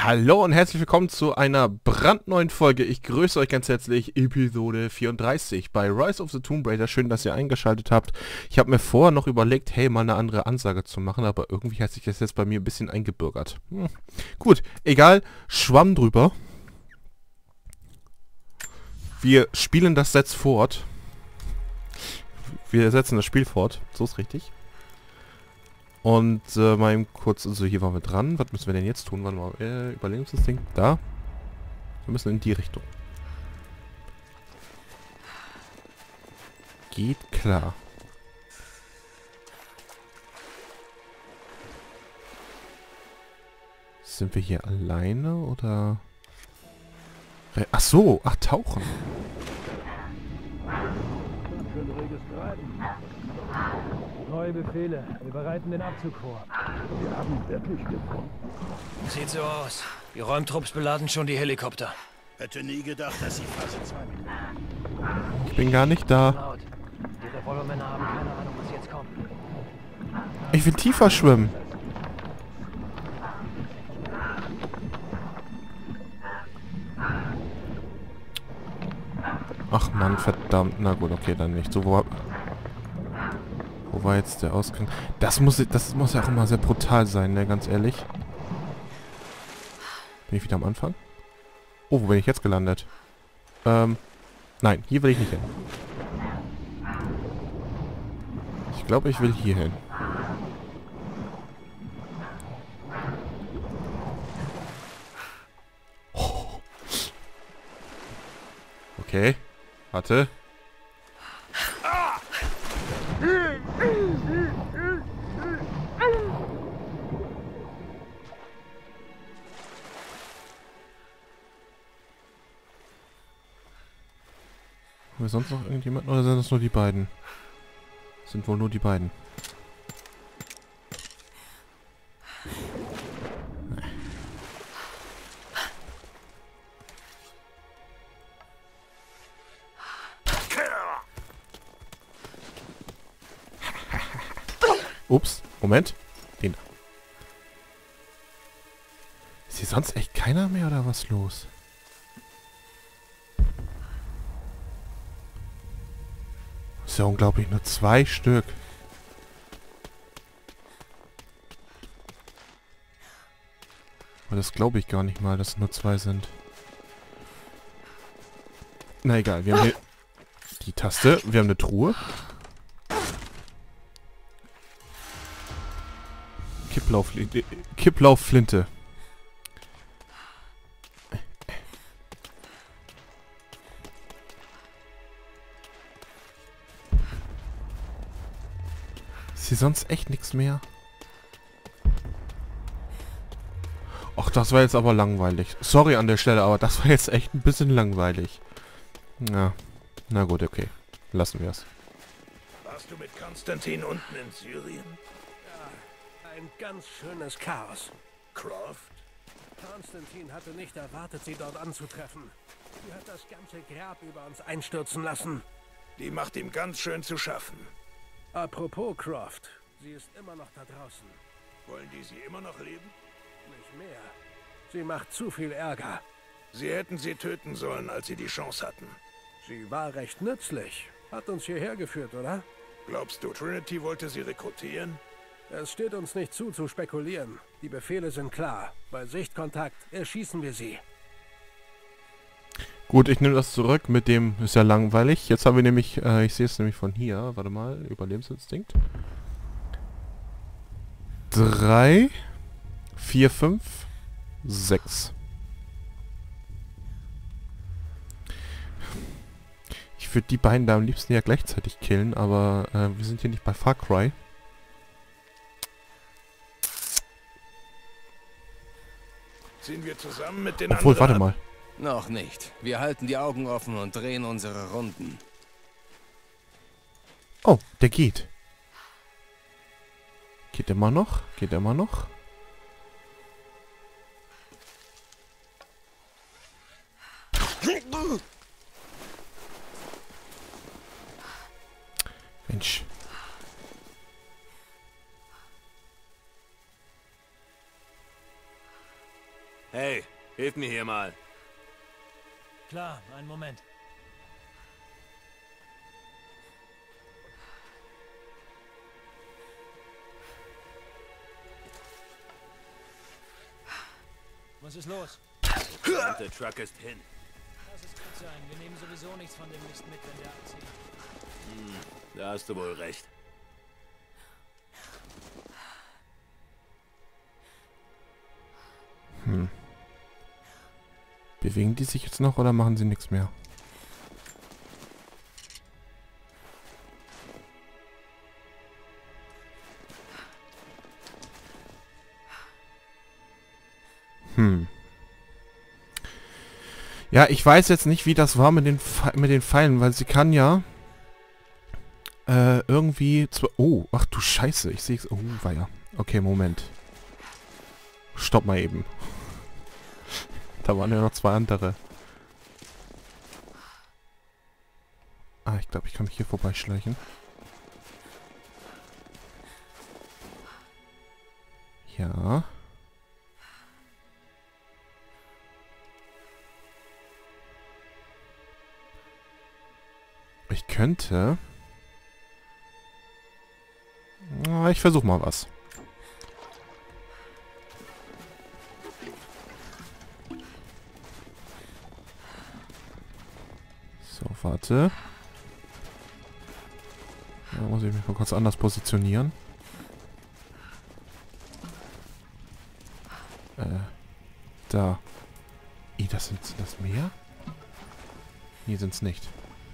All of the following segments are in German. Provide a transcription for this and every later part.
Hallo und herzlich willkommen zu einer brandneuen Folge. Ich grüße euch ganz herzlich, Episode 34 bei Rise of the Tomb Raider. Schön, dass ihr eingeschaltet habt. Ich habe mir vorher noch überlegt, hey, mal eine andere Ansage zu machen, aber irgendwie hat sich das jetzt bei mir ein bisschen eingebürgert. Gut, egal, Schwamm drüber. Wir spielen das Setz fort. Wir setzen das Spiel fort, so ist richtig. Und mal eben kurz, also hier waren wir dran. Was müssen wir denn jetzt tun? Warte mal, Überlebensinstinkt, da. Wir müssen in die Richtung. Geht klar. Sind wir hier alleine oder... Ach so, ach, tauchen. Neue Befehle. Wir bereiten den Abzug vor. Wir haben wirklich gefunden. Sieht so aus. Die Räumtrupps beladen schon die Helikopter. Hätte nie gedacht, dass sie Phase 2 mitnehmen. Ich bin gar nicht da. Laut. Die Revolvermänner haben keine Ahnung, was jetzt kommt. Ich will tiefer schwimmen. Ach Mann, verdammt. Na gut, okay, dann nicht. So, wo war jetzt der Ausgang? Das muss ja auch immer sehr brutal sein, ne, ganz ehrlich. Bin ich wieder am Anfang? Oh, wo bin ich jetzt gelandet? Nein, hier will ich nicht hin. Ich glaube, ich will hier hin. Oh. Okay, warte. Haben wir sonst noch irgendjemanden oder sind das nur die beiden? Sind wohl nur die beiden. Ups, Moment. Den da. Ist hier sonst echt keiner mehr oder was los? Ist ja unglaublich, nur 2 Stück. Aber das glaube ich gar nicht mal, dass es nur 2 sind. Na egal, wir haben hier die Taste, wir haben eine Truhe. Kipplaufflinte. Ist hier sonst echt nichts mehr? Ach, das war jetzt aber langweilig. Sorry an der Stelle, aber das war jetzt echt ein bisschen langweilig. Ja, na gut, okay. Lassen wir es. Warst du mit Konstantin unten in Syrien? Ein ganz schönes Chaos. Croft? Konstantin hatte nicht erwartet, sie dort anzutreffen. Sie hat das ganze Grab über uns einstürzen lassen. Die macht ihm ganz schön zu schaffen. Apropos Croft, sie ist immer noch da draußen. Wollen die sie immer noch leben? Nicht mehr. Sie macht zu viel Ärger. Sie hätten sie töten sollen, als sie die Chance hatten. Sie war recht nützlich. Hat uns hierher geführt, oder? Glaubst du, Trinity wollte sie rekrutieren? Es steht uns nicht zu spekulieren. Die Befehle sind klar. Bei Sichtkontakt erschießen wir sie. Gut, ich nehme das zurück mit dem, ist ja langweilig. Jetzt haben wir nämlich, ich sehe es nämlich von hier, warte mal, Überlebensinstinkt. 3, 4, 5, 6. Ich würde die beiden da am liebsten ja gleichzeitig killen, aber wir sind hier nicht bei Far Cry. Ziehen wir zusammen mit den Obwohl, anderen warte ab? mal. Noch nicht. Wir halten die Augen offen und drehen unsere Runden. Oh, der geht. Geht immer noch? Geht immer noch? Mensch. Hey, hilf mir hier mal. Klar, einen Moment. Was ist los? Der Truck ist hin. Lass es gut sein. Wir nehmen sowieso nichts von dem Mist mit, wenn der abzieht. Da hast du wohl recht. Bewegen die sich jetzt noch oder machen sie nichts mehr? Ja, ich weiß jetzt nicht, wie das war mit den Pfeilen, weil sie kann ja irgendwie... Oh, ach du Scheiße, ich sehe es... Oh, weia. Okay, Moment. Stopp mal eben. Da waren ja noch 2 andere. Ah, ich glaube, ich kann mich hier vorbeischleichen. Ja. Ich könnte... Na, ich versuche mal was. So, warte. Da muss ich mich mal kurz anders positionieren. Da. Sind das mehr? Nee, sind's nicht.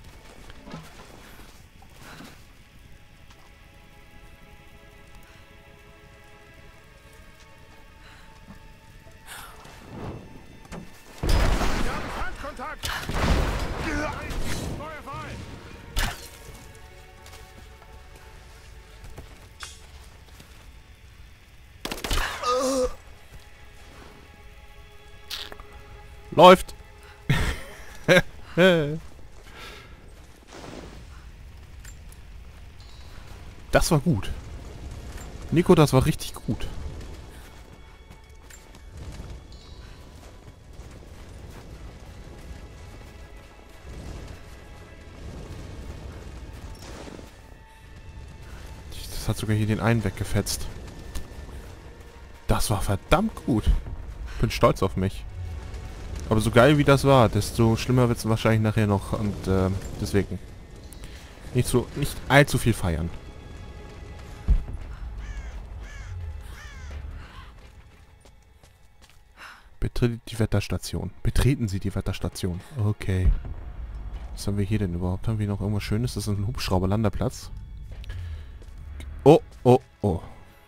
Wir haben Feindkontakt! Feuer frei! Läuft! Das war gut. Nico, das war richtig gut. Das hat sogar hier den einen weggefetzt. Das war verdammt gut. Bin stolz auf mich. Aber so geil wie das war, desto schlimmer wird es wahrscheinlich nachher noch. Und deswegen nicht allzu viel feiern. Betreten Sie die Wetterstation. Okay. Was haben wir hier denn überhaupt? Haben wir noch irgendwas Schönes? Das ist ein Hubschrauberlandeplatz. Oh, oh, oh.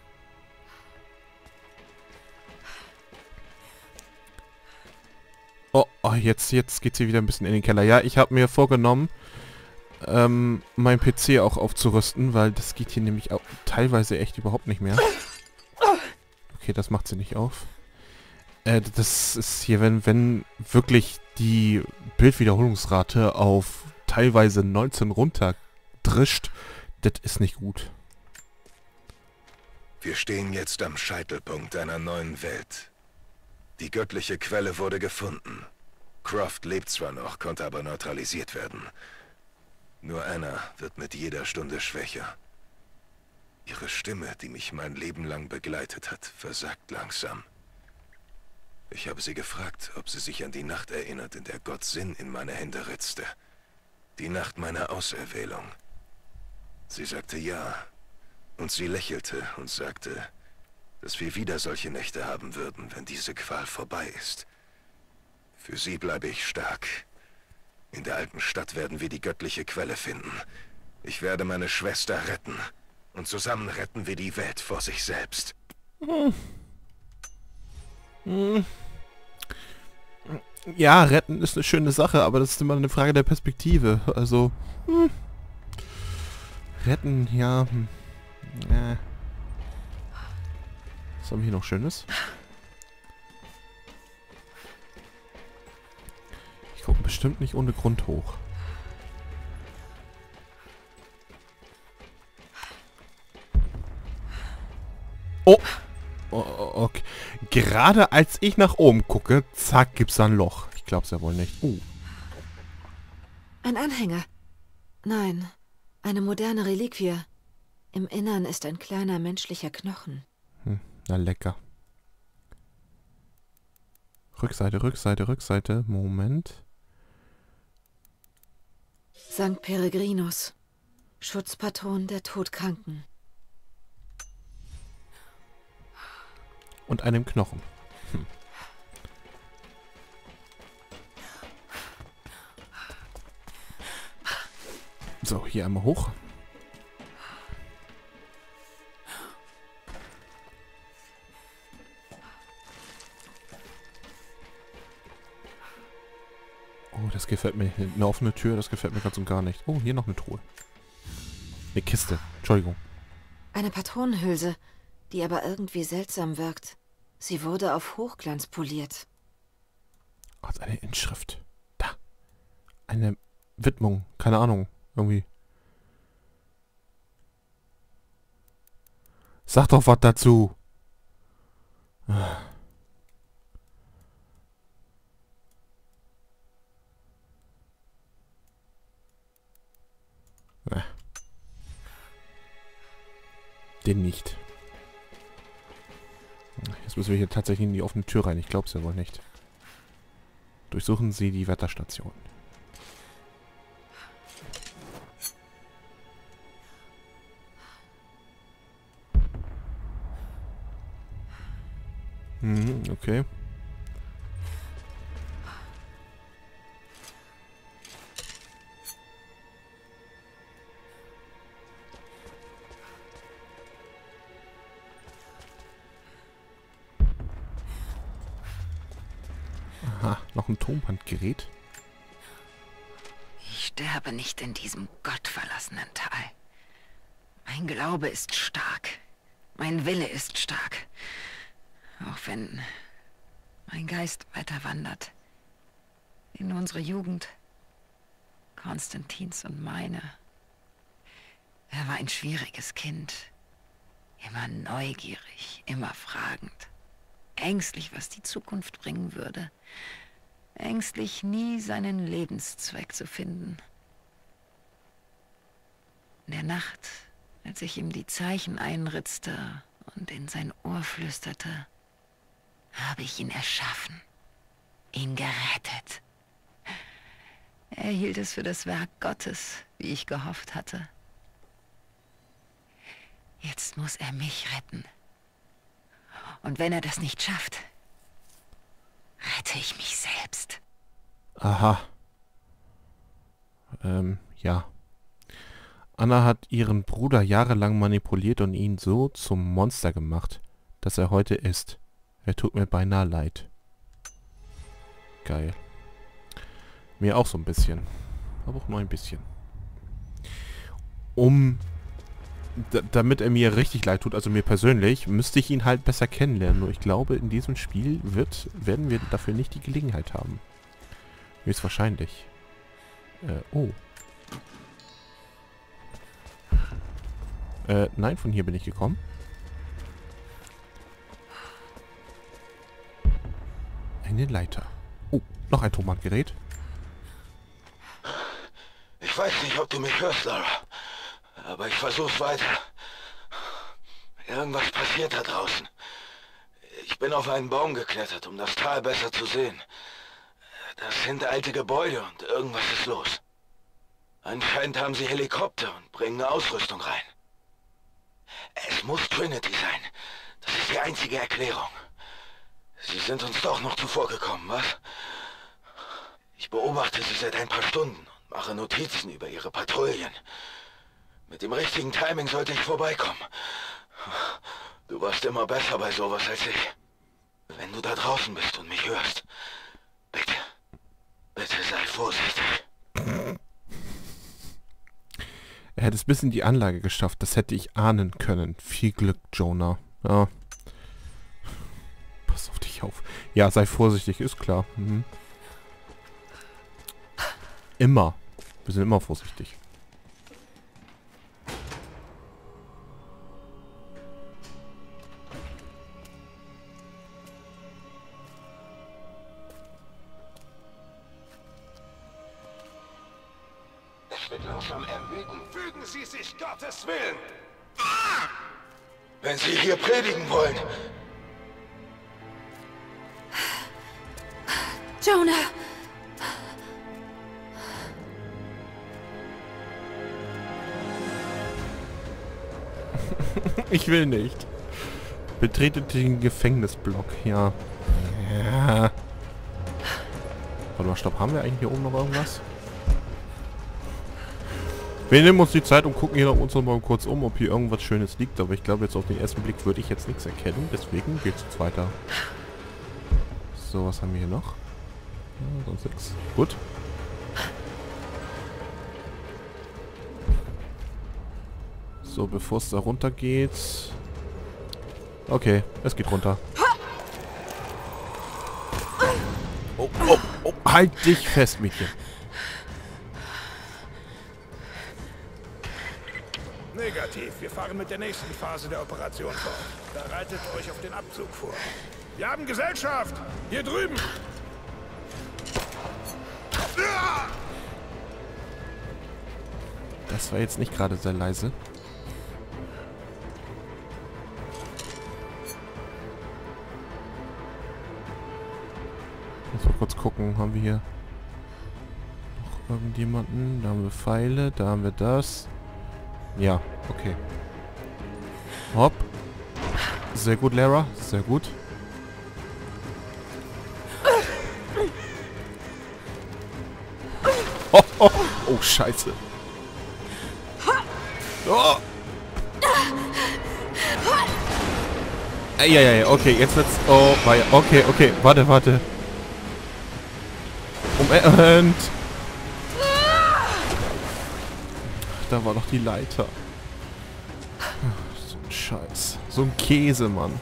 Oh, jetzt geht's hier wieder ein bisschen in den Keller. Ja, ich habe mir vorgenommen, mein PC auch aufzurüsten, weil das geht hier nämlich auch teilweise echt überhaupt nicht mehr. Okay, das macht sie nicht auf. Das ist hier, wenn wirklich die Bildwiederholungsrate auf teilweise 19 runterdrischt, das ist nicht gut. Wir stehen jetzt am Scheitelpunkt einer neuen Welt. Die göttliche Quelle wurde gefunden. Croft lebt zwar noch, konnte aber neutralisiert werden. Nur Anna wird mit jeder Stunde schwächer. Ihre Stimme, die mich mein Leben lang begleitet hat, versagt langsam. Ich habe sie gefragt, ob sie sich an die Nacht erinnert, in der Gott Sinn in meine Hände ritzte. Die Nacht meiner Auserwählung. Sie sagte ja. Und sie lächelte und sagte, dass wir wieder solche Nächte haben würden, wenn diese Qual vorbei ist. Für sie bleibe ich stark. In der alten Stadt werden wir die göttliche Quelle finden. Ich werde meine Schwester retten. Und zusammen retten wir die Welt vor sich selbst. Ja, retten ist eine schöne Sache, aber das ist immer eine Frage der Perspektive. Also, retten, ja. Was haben wir hier noch Schönes? Ich gucke bestimmt nicht ohne Grund hoch. Oh! Oh, okay. gerade als ich nach oben gucke, zack, gibt's da ein Loch. Ich glaub's ja wohl nicht. Ein Anhänger. Nein, eine moderne Reliquie. Im Innern ist ein kleiner menschlicher Knochen. Na lecker. Rückseite, Rückseite, Rückseite. Moment. St. Peregrinus, Schutzpatron der Todkranken. Und einem Knochen. So, hier einmal hoch. Oh, das gefällt mir. Eine offene Tür, das gefällt mir ganz und gar nicht. Oh, hier noch eine Truhe. Eine Kiste. Entschuldigung. Eine Patronenhülse, die aber irgendwie seltsam wirkt. Sie wurde auf Hochglanz poliert. Oh, das ist eine Inschrift. Da. Eine Widmung. Keine Ahnung. Irgendwie. Sag doch was dazu. Den nicht. Jetzt müssen wir hier tatsächlich in die offene Tür rein. Ich glaube es ja wohl nicht. Durchsuchen Sie die Wetterstation. Okay. Aha, noch ein Tonbandgerät. Ich sterbe nicht in diesem gottverlassenen Tal. Mein Glaube ist stark. Mein Wille ist stark. Auch wenn mein Geist weiter wandert. In unsere Jugend. Konstantins und meine. Er war ein schwieriges Kind. Immer neugierig, immer fragend. Ängstlich, was die Zukunft bringen würde. Ängstlich, nie seinen Lebenszweck zu finden. In der Nacht, als ich ihm die Zeichen einritzte und in sein Ohr flüsterte, habe ich ihn erschaffen, ihn gerettet. Er hielt es für das Werk Gottes, wie ich gehofft hatte. Jetzt muss er mich retten. Und wenn er das nicht schafft, rette ich mich selbst. Aha. Ja. Anna hat ihren Bruder jahrelang manipuliert und ihn so zum Monster gemacht, das er heute ist. Er tut mir beinahe leid. Geil. Mir auch so ein bisschen. Aber auch nur ein bisschen. Damit er mir richtig leid tut, also mir persönlich, müsste ich ihn halt besser kennenlernen. Nur ich glaube, in diesem Spiel werden wir dafür nicht die Gelegenheit haben. Höchstwahrscheinlich. Nein, von hier bin ich gekommen. Eine Leiter. Oh, noch ein Tonbandgerät. Ich weiß nicht, ob du mich hörst, Lara. Aber ich versuch's weiter. Irgendwas passiert da draußen. Ich bin auf einen Baum geklettert, um das Tal besser zu sehen. Das sind alte Gebäude und irgendwas ist los. Anscheinend haben sie Helikopter und bringen Ausrüstung rein. Es muss Trinity sein. Das ist die einzige Erklärung. Sie sind uns doch noch zuvorgekommen, was? Ich beobachte sie seit ein paar Stunden und mache Notizen über ihre Patrouillen. Mit dem richtigen Timing sollte ich vorbeikommen. Du warst immer besser bei sowas als ich. Wenn du da draußen bist und mich hörst, bitte sei vorsichtig. Er hätte es bis in die Anlage geschafft. Das hätte ich ahnen können. Viel Glück, Jonah. Ja. Pass auf dich auf. Ja, sei vorsichtig, ist klar. Mhm. Immer. Wir sind immer vorsichtig. langsam ermüden. Fügen Sie sich Gottes Willen! Wenn Sie hier predigen wollen. Jonah! Ich will nicht. Betrete den Gefängnisblock, ja. Ja. Warte mal, stopp. Haben wir eigentlich hier oben noch irgendwas? Wir nehmen uns die Zeit und gucken hier noch uns noch mal kurz um, ob hier irgendwas Schönes liegt. Aber ich glaube, jetzt auf den ersten Blick würde ich jetzt nichts erkennen. Deswegen geht's jetzt weiter. So, was haben wir hier noch? Ja, sonst nichts. Gut. So, bevor es da runter geht... Okay, es geht runter. Oh, oh, oh, halt dich fest, Mädchen. Negativ. Wir fahren mit der nächsten Phase der Operation fort. Bereitet euch auf den Abzug vor. Wir haben Gesellschaft! Hier drüben! Das war jetzt nicht gerade sehr leise. Muss mal kurz gucken, haben wir hier noch irgendjemanden? Da haben wir Pfeile, da haben wir das. Ja, okay. Hopp. Sehr gut, Lara. Sehr gut. Oh, oh, oh, scheiße. Oh. Ja, okay, jetzt wird's... Oh, okay, okay, warte. Moment. Da war doch die Leiter. So ein Scheiß. So ein Käse, Mann.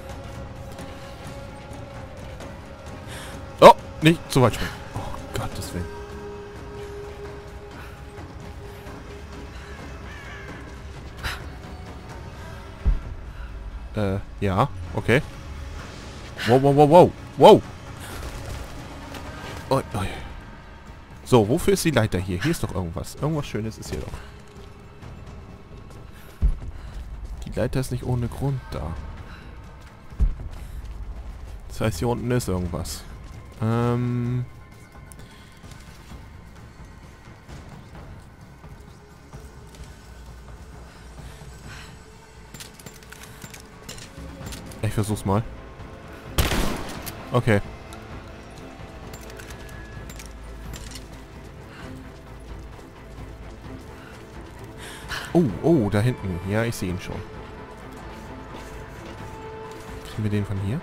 Oh, nicht zu weit springen. Oh, Gottes Willen. Ja, okay. Wow. Oh. So, wofür ist die Leiter hier? Hier ist doch irgendwas. Irgendwas Schönes ist hier doch. Die Leiter ist nicht ohne Grund da. Das heißt, hier unten ist irgendwas. Ich versuch's mal. Okay. Oh, da hinten. Ja, ich sehe ihn schon. Kriegen wir den von hier?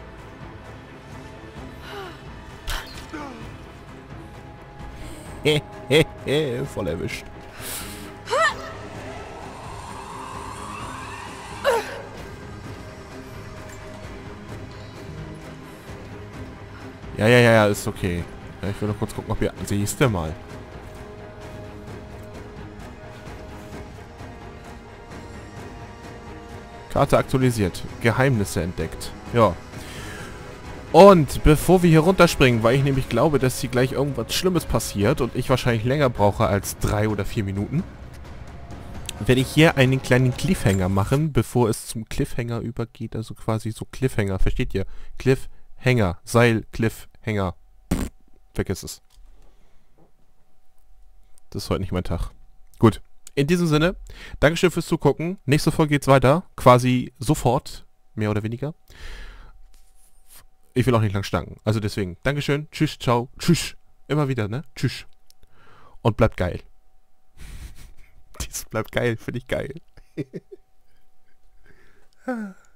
Voll erwischt. Ja, ist okay. Ja, ich will noch kurz gucken, ob ihr... Siehst du mal. Karte aktualisiert. Geheimnisse entdeckt. Ja. Und bevor wir hier runterspringen, weil ich nämlich glaube, dass hier gleich irgendwas Schlimmes passiert und ich wahrscheinlich länger brauche als 3 oder 4 Minuten, werde ich hier einen kleinen Cliffhanger machen, bevor es zum Cliffhanger übergeht. Also quasi so Cliffhanger. Versteht ihr? Cliffhanger. Seil, Cliffhanger. Pff, vergiss es. Das ist heute nicht mein Tag. Gut. In diesem Sinne, Dankeschön fürs Zugucken. Nächste Folge geht's weiter. Quasi sofort. Mehr oder weniger. Ich will auch nicht lang stanken. Also deswegen, Dankeschön. Tschüss, ciao. Tschüss. Immer wieder, ne? Tschüss. Und bleibt geil. Dies bleibt geil. Finde ich geil.